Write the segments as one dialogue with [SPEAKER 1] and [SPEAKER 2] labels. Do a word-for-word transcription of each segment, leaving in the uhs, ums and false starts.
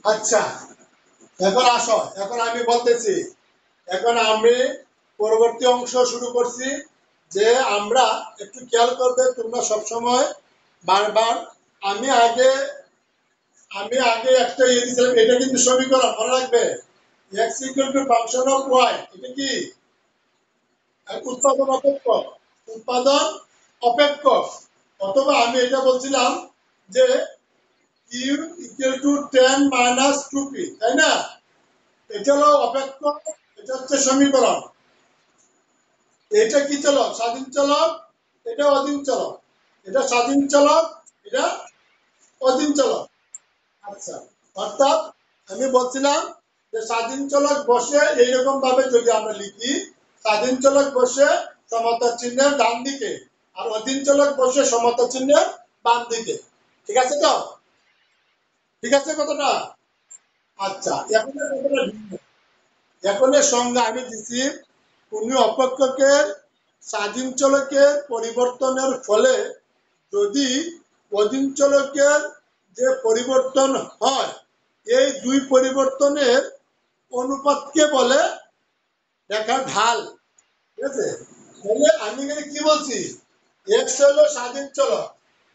[SPEAKER 1] আচ্ছা, এখন আসো, এখন আমি বলতেছি, এখন আমি পরবর্তী অংশ শুরু করছি। যে আমরা একটু খেয়াল করবে তোমরা সবসময় বারবার, আমি আগে আমি আগে একটা ইয়ে দিয়েছিলাম, এটা কিন্তু সমীকরণ মনে রাখবে। X equal to function of Y, এটা কি উৎপাদন অপেক্ষক, উৎপাদন অপেক্ষক। অথবা আমি এটা বলছিলাম যে Q equal to ten minus two P, তাই না? এটা হলো অপেক্ষক, এটা হচ্ছে সমীকরণ। এটা কি চলক? স্বাধীন চলক। এটা অধীন চলক। এটা স্বাধীন চলক, এটা অধীন চলক। আচ্ছা, অর্থাৎ আমি বলছিলাম যে স্বাধীন চলক বসে এইরকম ভাবে যদি আমরা লিখি, স্বাধীন চলক বসে সমতা চিহ্নের ডান দিকে, আর অধীন চলক বসে সমতা চিহ্নের বাম দিকে। ঠিক আছে তো? ঠিক আছে কথাটা? আচ্ছা, এখন কথাটা ভিন্ন। এখন এর সঙ্গে আমি দিছি কোন অপেক্ষকের স্বাধীন চলকের পরিবর্তনের ফলে যদি অধীন চলকের যে পরিবর্তন হয়, এই দুই পরিবর্তনের অনুপাতকে বলে রেখার ঢাল। ঠিক আছে? তাহলে আমি এখানে কি বলছি? এক্স হলো স্বাধীন চলক,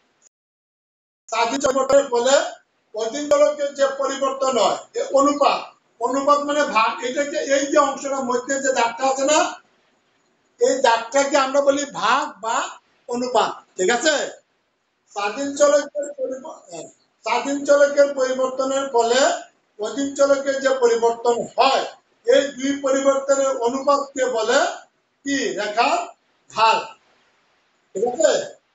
[SPEAKER 1] স্বাধীন চলকের ফলে অধীন চলকের যে পরিবর্তন হয় এ অনুপাত। অনুপাত মানে ভাগ। এটাকে এই যে অংশটার মধ্যে যে দাগটা আছে না, এই দাগটাকে আমরা বলি ভাগ বা অনুপাত। ঠিক আছে? স্বাধীন চলকের স্বাধীন চলকের পরিবর্তনের ফলে অধীন চলকের যে পরিবর্তন হয়, এই দুই পরিবর্তনের অনুপাতকে বলে কি রেখা ঢাল। ঠিক আছে?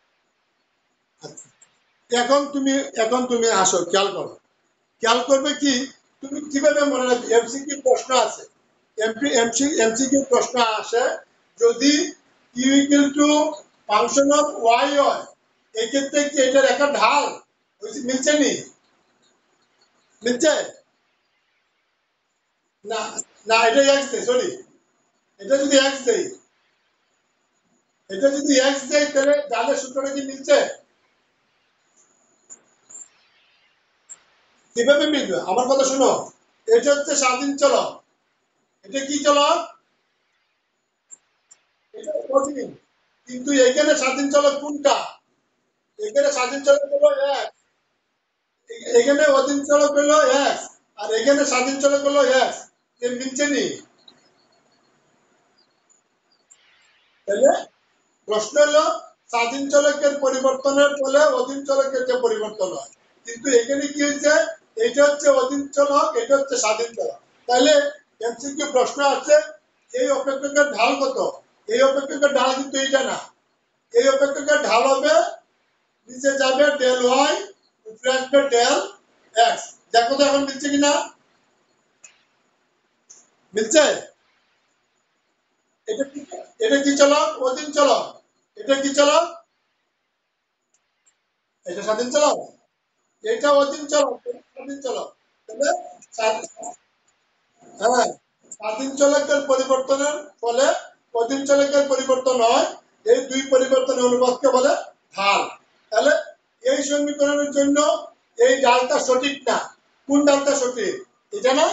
[SPEAKER 1] আচ্ছা, এখন তুমি এখন তুমি আসো, খেয়াল করো। খেয়াল করবে কি, তুমি কিভাবে মনে রাখবে? এমসিকিউ প্রশ্ন আছে, এমপি এমসি এমসিকিউ প্রশ্ন আসে, যদি Q equal to function of Y হয়, এই ক্ষেত্রে কি এটা রেখা ঢাল মিলছে নি? মিলছে না? না, এটা এক্স দেয়, সরি। এটা যদি এক্স দেয়, এটা যদি এক্স দেয়, তাহলে ডালের সূত্রটা কি মিলছে? কিভাবে মিলবে? আমার কথা শোনো। এটা হচ্ছে স্বাধীন চলক, এটা কি চলক? এটা অধীন। কিন্তু এখানে স্বাধীন চলক কোনটা? এখানে স্বাধীন চলক হলো এক্স, এখানে অধীন চলক হলো এক্স, আর এখানে স্বাধীন চলক হলো এক্স। এ মিলছে নি? তাহলে প্রশ্ন হলো স্বাধীন চলকের পরিবর্তনের ফলে অধীন চলকের যে পরিবর্তন হয়, কিন্তু এখানে কি হয়েছে? এটা হচ্ছে অধীন চলক, এটা হচ্ছে স্বাধীন চলক। তাহলে এমসিকিউ প্রশ্ন আছে, এই অপেক্ষকের ঢাল কত? এই অপেক্ষকের ঢাল কিন্তু এইটা না। এই অপেক্ষকের ঢাল হবে নিচে যাবে ডেল ওয়াই, উপরে আসবে ডেল এক্স। দেখো তো এখন মিলছে কিনা? মিলছে? এটা কি? এটা কি চলক? অধীন চলক। এটা কি চলক? এটা স্বাধীন চলক। এটা অধীন চলক, স্বাধীন চলক। তবে হ্যাঁ, স্বাধীন চলকের পরিবর্তনের ফলে অধীন চলকের পরিবর্তন হয়, এই দুই পরিবর্তনের অনুপাতকে বলে ঢাল। তাহলে এই সমীকরণের জন্য এই ডালটা সঠিক না। কোন ডালটা সঠিক? এটা না?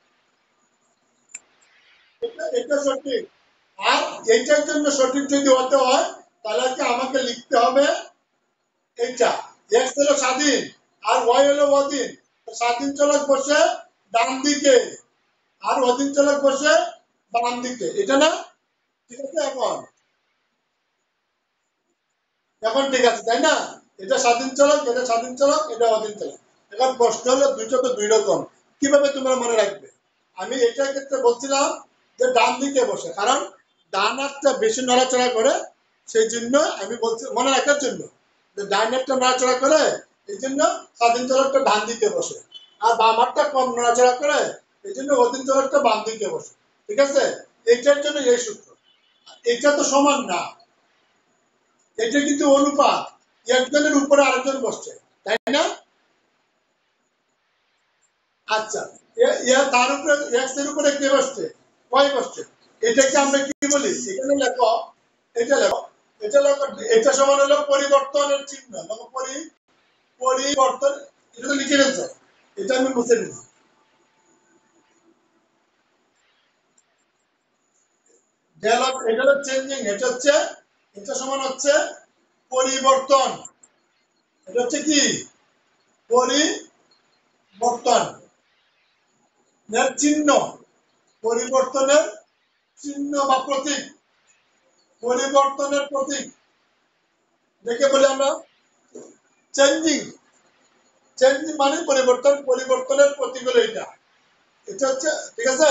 [SPEAKER 1] এটা এটা সঠিক। আর এইটার জন্য সঠিক যদি হতে হয়, তাহলে কি আমাকে লিখতে হবে এইটা, এক্স হলো স্বাধীন আর ওয়াই হলো অধীন। স্বাধীন চলক বসে ডান দিকে, আর অধীন চলক বসে বাম দিকে, এটা না? ঠিক আছে? এখন এখন ঠিক আছে, তাই না? এটা স্বাধীন চলক, এটা স্বাধীন চলক, এটা অধীন চলক। এখন প্রশ্ন হলো দুইটা তো দুই রকম, কিভাবে তোমরা মনে রাখবে? আমি এটার ক্ষেত্রে বলছিলাম যে ডান দিকে বসে, কারণ ডান হাতটা বেশি নড়াচড়া করে, সেই জন্য আমি বলছি মনে রাখার জন্য যে ডান হাতটা নড়াচড়া করে, এই জন্য স্বাধীন চলকটা ডান দিকে বসে। আর বাম হাতটা কম নড়াচড়া করে, এই জন্য অধীন চলকটা বাম দিকে বসে। ঠিক আছে? এইটার জন্য এই সূত্র। এটা তো সমান না, এটা কিন্তু অনুপাত, একজনের উপরে আরেকজন বসছে, তাই না? আচ্ছা, তার উপরে এক্স এর উপরে কে বসছে? ওয়াই বসছে। এটাকে আমরা কি বলি? এখানে লেখো, এটা লেখো, এটা লেখো, এটা সমান হলো পরিবর্তনের চিহ্ন। লেখো পরি পরিবর্তন। এটা তো লিখে ফেলছো, এটা আমি মুছে দিচ্ছি। ডেল এটা হলো চেঞ্জিং, এটা হচ্ছে এটা সমান হচ্ছে পরিবর্তন, এটা হচ্ছে কি পরিবর্তন এর চিহ্ন, পরিবর্তনের চিহ্ন বা প্রতীক, পরিবর্তনের প্রতীক দেখে বলি আমরা চেঞ্জিং। চেঞ্জিং মানে পরিবর্তন, পরিবর্তনের প্রতীক হলো এটা, এটা হচ্ছে ঠিক আছে।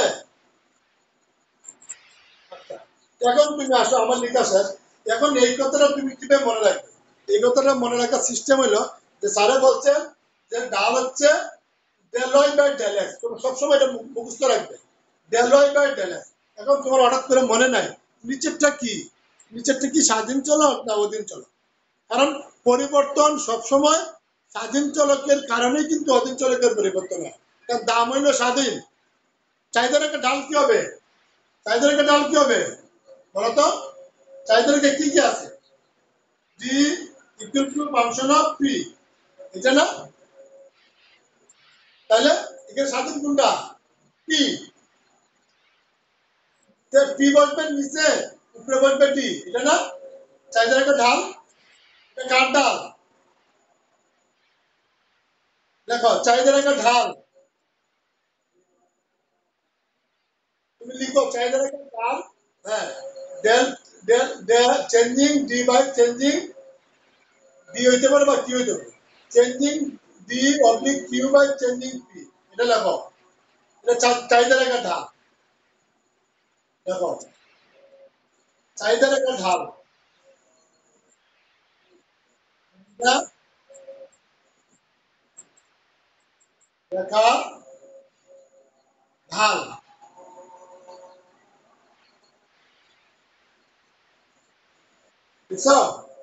[SPEAKER 1] আচ্ছা, এখন তুমি আসো আমার লেখা শেষ। এখন এই কথাটা তুমি কিভাবে মনে রাখবে? এই কথাটা মনে রাখার সিস্টেম হলো যে স্যারে বলছেন যে ডাল হচ্ছে del Y by del X, তুমি সবসময় এটা মুখস্থ রাখবে, del Y by del X. এখন তোমার হঠাৎ করে মনে নাই নিচেরটা কি, নিচেরটা কি স্বাধীন চলক না অধীন চলক? কারণ পরিবর্তন সবসময় স্বাধীন চলকের কারণেই কিন্তু অধীন চলকের পরিবর্তন হয়, তার দাম হইলো স্বাধীন। চাহিদার একটা ডাল কি হবে? চাহিদার একটা ডাল কি হবে বলতো? চাহিদার কি কি আছে? D equal to function of P, এটা না? তাহলে এখানে স্বাধীন কোনটা? পি। পি বসবে নিচে, উপরে বসবে ডি, এটা না? চাহিদার একটা ঢাল, এটা কার ডাল? দেখো চাহিদার একটা ঢাল, তুমি লিখো চাহিদার একটা ঢাল। হ্যাঁ, del del del changing D by changing D হইতে পারে বা কি হইতে পারে, changing D oblique Q by changing P, এটা লেখো। এটা চাহিদার একটা ঢাল, দেখো চাহিদার একটা ঢাল, এটা লেখা ঢাল, বুঝছো?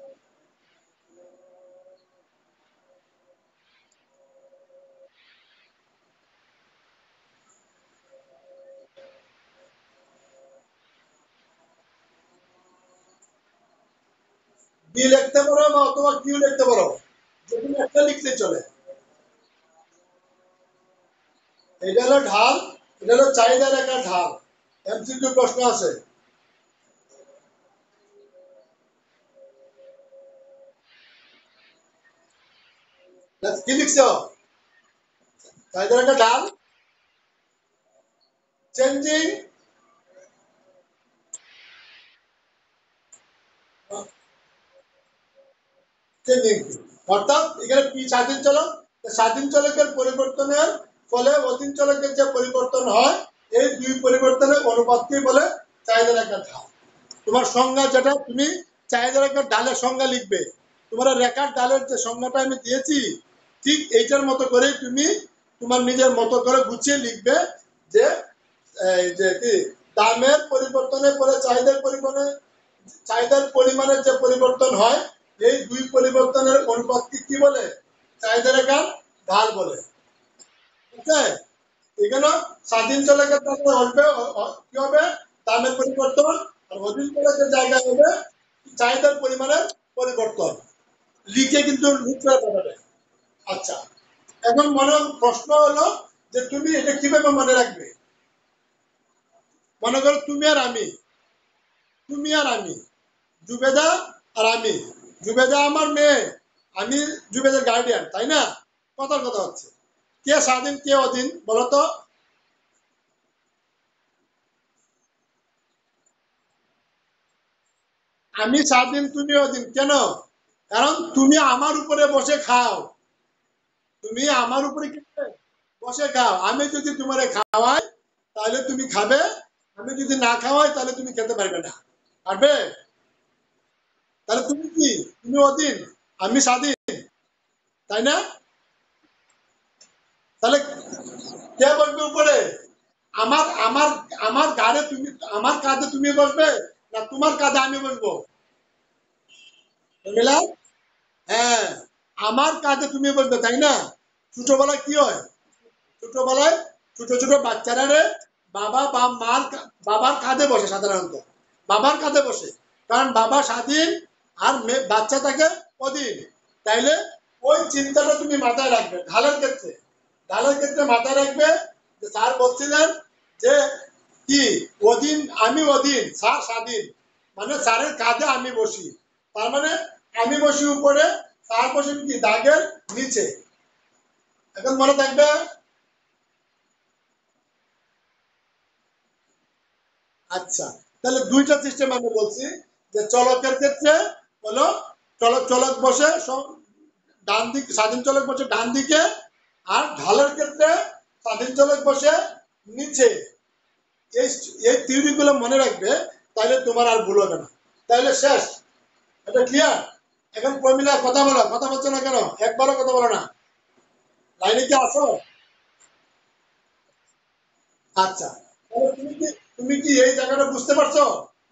[SPEAKER 1] ডি লিখতে পারো বা অথবা কিউ লিখতে পারো, যে কোনো একটা লিখলে চলে। এটা হলো ঢাল, এটা হলো চাহিদার একটা ঢাল। এমসিকিউ প্রশ্ন আছে, কি লিখছো? চাহিদার একটা ঢাল, চেঞ্জিং চেঞ্জিং, অর্থাৎ এখানে পি স্বাধীন চলক, স্বাধীন চলকের পরিবর্তনের ফলে অধীন চলকের যে পরিবর্তন হয়, এই দুই পরিবর্তনের অনুপাতকে বলে চাহিদার একটা ঢাল। তোমার সংজ্ঞা যেটা, তুমি চাহিদার একটা ডালের সংজ্ঞা লিখবে, তোমার রেখার ডালের যে সংজ্ঞাটা আমি দিয়েছি ঠিক এইটার মতো করে তুমি তোমার নিজের মতো করে গুছিয়ে লিখবে যে এই যে কি দামের পরিবর্তনের পরে চাহিদার পরিমাণে, চাহিদার পরিমাণের যে পরিবর্তন হয়, এই দুই পরিবর্তনের অনুপাতকে কি বলে? চাহিদার একটা ঢাল বলে। ঠিক আছে? এখানে স্বাধীন চলকের ক্ষেত্রে হবে কি হবে? দামের পরিবর্তন, আর অধীন চলকের জায়গায় হবে চাহিদার পরিমাণের পরিবর্তন। লিখে কিন্তু লিখতে পারবে। আচ্ছা, এখন মনে প্রশ্ন হলো যে তুমি এটা কিভাবে মনে রাখবে? মনে করো তুমি আর আমি, তুমি আর আমি, জুবেদা আর আমি, জুবেদা আমার মেয়ে, আমি জুবেদার গার্ডিয়ান, তাই না? কথার কথা হচ্ছে কে স্বাধীন কে অধীন বলতো? আমি স্বাধীন তুমি অধীন, কেন? কারণ তুমি আমার উপরে বসে খাও, তুমি আমার উপরে বসে খাও, আমি যদি তোমারে খাওয়াই তাহলে তুমি খাবে, আমি যদি না খাওয়াই তাহলে তুমি খেতে পারবে না, পারবে? তাহলে তুমি কি? তুমি অধীন, আমি স্বাধীন, তাই না? তাহলে কে বসবে উপরে? আমার আমার আমার গাড়ে তুমি, আমার কাঁধে তুমি বসবে না তোমার কাঁধে আমি বসবো? বুঝলাম? হ্যাঁ, আমার কাঁধে তুমি বসবে, তাই না? ছোটবেলায় কি হয়? ছোটবেলায় ছোট ছোট বাচ্চারা রে বাবা বা মার বাবার কাঁধে বসে সাধারণত, বাবার কাঁধে বসে, কারণ বাবা স্বাধীন আর বাচ্চা থাকে অধীন। তাইলে ওই চিন্তাটা তুমি মাথায় রাখবে ঢালের ক্ষেত্রে, ঢালের ক্ষেত্রে মাথায় রাখবে যে স্যার বলছিলেন যে কি অধীন, আমি অধীন, স্যার স্বাধীন, মানে স্যারের কাঁধে আমি বসি। তার মানে আমি বসি উপরে, স্যার বসেন কি দাগের নিচে। এখন মনে থাকবে। আচ্ছা, তাহলে দুইটা সিস্টেম আমি বলছি, যে চলকের ক্ষেত্রে হলো চলক চলক বসে ডান দিক, স্বাধীন চলক বসে ডান দিকে, আর ঢালের ক্ষেত্রে স্বাধীন চলক বসে নিচে। এই এই থিওরি গুলো মনে রাখবে, তাহলে তোমার আর ভুল হবে না। তাহলে শেষ, এটা ক্লিয়ার। এখন প্রমিলা কথা বলো, কথা বলছো না কেন? একবারও কথা বলো না, লাইনে কি আসো? আচ্ছা, তাহলে তুমি কি তুমি কি এই জায়গাটা বুঝতে পারছো?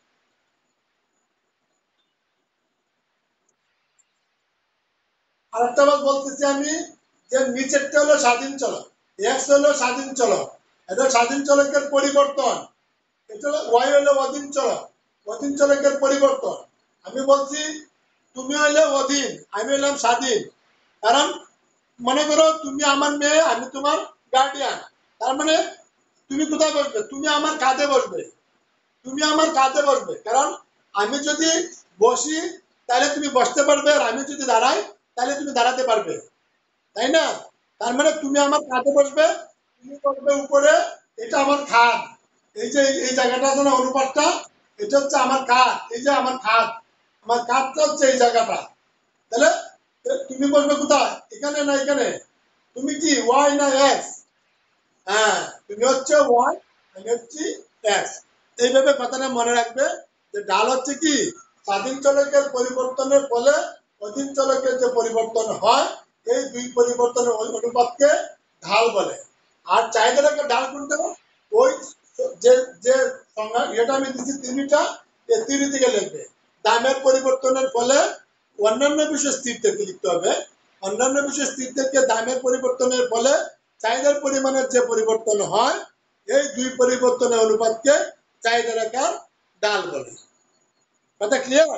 [SPEAKER 1] আরেকটা বার বলতেছি আমি, যে নিচেরটা হলো স্বাধীন চলক, এক্স হলো স্বাধীন চলক, এটা স্বাধীন চলকের পরিবর্তন। এটা হলো ওয়াই হলো অধীন চলক, অধীন চলকের পরিবর্তন। আমি বলছি তুমি হইলে অধীন, আমি হইলাম স্বাধীন। কারণ মনে করো তুমি আমার মেয়ে, আমি তোমার গার্ডিয়ান। তার মানে তুমি কোথায় বসবে? তুমি আমার কাঁধে বসবে, তুমি আমার কাঁধে বসবে। কারণ আমি যদি বসি তাহলে তুমি বসতে পারবে, আর আমি যদি দাঁড়াই তাহলে তুমি দাঁড়াতে পারবে, তাই না? তার মানে তুমি আমার কাঁধে বসবে, তুমি বসবে উপরে, এটা আমার খাট। এই যে এই জায়গাটা আছে না, অনুপাতটা, এটা হচ্ছে আমার খাট। এই যে আমার খাট, আমার খাটটা হচ্ছে এই জায়গাটা। তাহলে তুমি বসবে কোথায়? এখানে না এখানে? তুমি কি ওয়াই না এক্স? হ্যাঁ, তুমি হচ্ছে ওয়াই, আমি হচ্ছি এক্স। এইভাবে কথাটা মনে রাখবে, যে ডাল হচ্ছে কি স্বাধীন চলকের পরিবর্তনের ফলে অধীন চলকের যে পরিবর্তন হয়, এই দুই পরিবর্তনের অনুপাতকে ঢাল বলে। আর চাহিদা রেখার ঢাল কোনটা? ওই যে যে সংজ্ঞা এটা আমি দিচ্ছি তিনটা, এই তিন থেকে লিখবে। দামের পরিবর্তনের ফলে অন্যান্য বিষয় স্থির থেকে লিখতে হবে, অন্যান্য বিষয় স্থির থেকে দামের পরিবর্তনের ফলে চাহিদার পরিমাণের যে পরিবর্তন হয়, এই দুই পরিবর্তনের অনুপাতকে চাহিদা রেখার ডাল বলে। কথা ক্লিয়ার?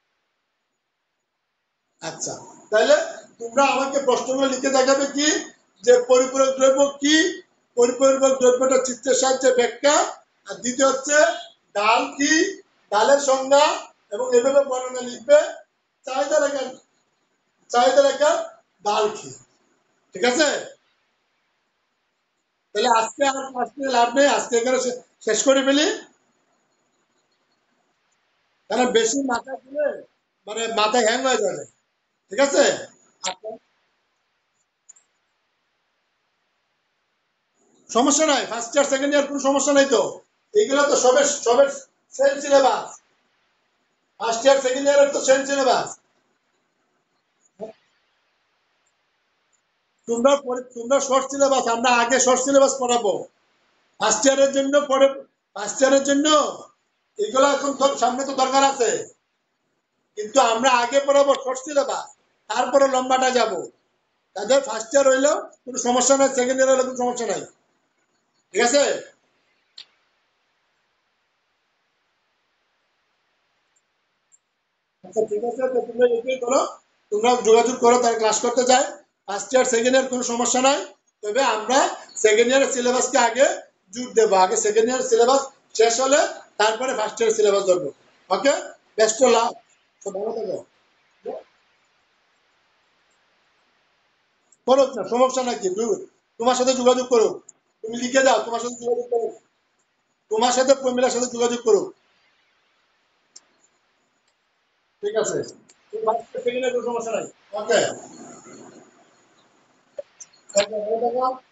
[SPEAKER 1] আচ্ছা, তাহলে তোমরা আমাকে প্রশ্নগুলো লিখে দেখাবে কি, যে পরিপূরক দ্রব্য কি, পরিপূরক দ্রব্যটা চিত্রের সাহায্যে ব্যাখ্যা, আর দ্বিতীয় হচ্ছে ডাল কি, ডালের সংজ্ঞা, এবং এভাবে বর্ণনা লিখবে। চাহিদা রেখার চাহিদা রেখার ডাল কি। ঠিক আছে? তাহলে আজকে আর ক্লাস নিয়ে লাভ নেই, আজকে এখানে শেষ করে ফেলি। কারণ বেশি মাথা দিলে মানে মাথা হ্যাং হয়ে যাবে। ঠিক আছে? আচ্ছা, সমস্যা নাই, ফার্স্ট ইয়ার সেকেন্ড ইয়ার কোনো সমস্যা নাই তো। এগুলো তো সবের সবের same syllabus, first year second ইয়ারের তো সেম সিলেবাস। তোমরা তোমরা শর্ট সিলেবাস, আমরা আগে শর্ট সিলেবাস পড়াবো ফার্স্ট ইয়ারের জন্য। পরে ফার্স্ট ইয়ারের জন্য এগুলো এখন সামনে তো দরকার আছে, কিন্তু আমরা আগে পড়াবো শর্ট সিলেবাস, তারপরে লম্বাটা যাব। তাদের ফার্স্ট ইয়ার হইলেও কোনো সমস্যা নাই, সেকেন্ড ইয়ার হলে কোনো সমস্যা নাই। ঠিক আছে? আচ্ছা ঠিক আছে, তো তোমরা এটাই করো, তোমরা যোগাযোগ করো, তার ক্লাস করতে চাই। ফার্স্ট ইয়ার সেকেন্ড ইয়ার কোনো সমস্যা নাই, তবে আমরা সেকেন্ড ইয়ারের সিলেবাসকে আগে জুট দেবো। আগে সেকেন্ড ইয়ার সিলেবাস শেষ হলে তারপরে ফার্স্ট ইয়ার সিলেবাস ধরবো। ওকে, বেস্ট অফ লাক, ভালো থাকো। করুক না, সমস্যা নাকি, তোমার সাথে যোগাযোগ করুক, তুমি লিখে দাও, তোমার সাথে যোগাযোগ করুক, তোমার সাথে প্রমিলার সাথে যোগাযোগ করুক। ঠিক আছে, তুমি ফার্স্ট ইয়ার সেকেন্ড ইয়ার কোনো সমস্যা নাই। ওকে, ভালো থাকো।